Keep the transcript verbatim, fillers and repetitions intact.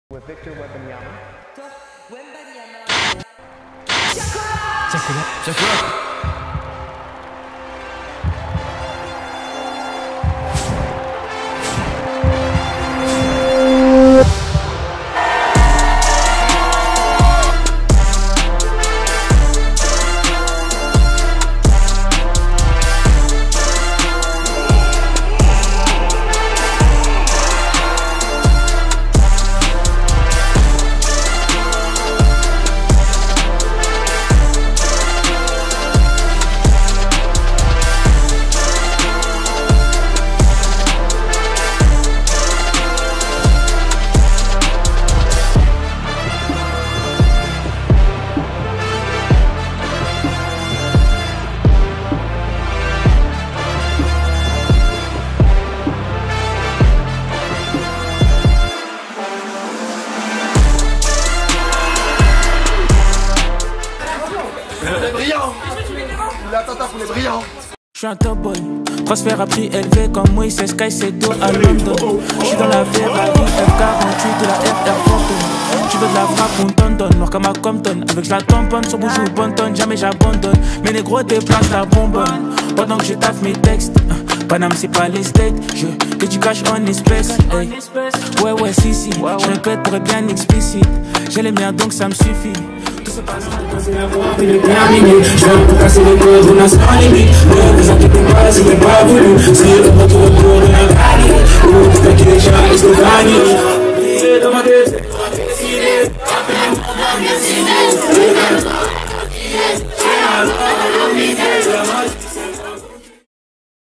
With Victor Wembanyama. Wembanyama. Check it out. Check it out. Les brillants, l'attentat pour les brillants. Je suis un top boy, transfert à prix élevé comme Moïse Sky Seto à London. Je suis dans la Ferrari F quarante-huit de la F R Phantom. Tu veux de la frappe, on t'en donne, noir comme à Compton. Avec je la tamponne, sur bougie ou bonne jamais j'abandonne. Mais les gros déplacent la bonbonne pendant que je taffe mes textes. Paname c'est pas les steaks, je que tu caches en espèces. Hey. Ouais ouais si si, je répète pour être bien explicite. J'ai les miens donc ça me suffit. Tout se passe il est bien minuit, je viens pour casser les codes, on a sans limite. Ne vous inquiétez pas, c'était pas voulu. C'est le retour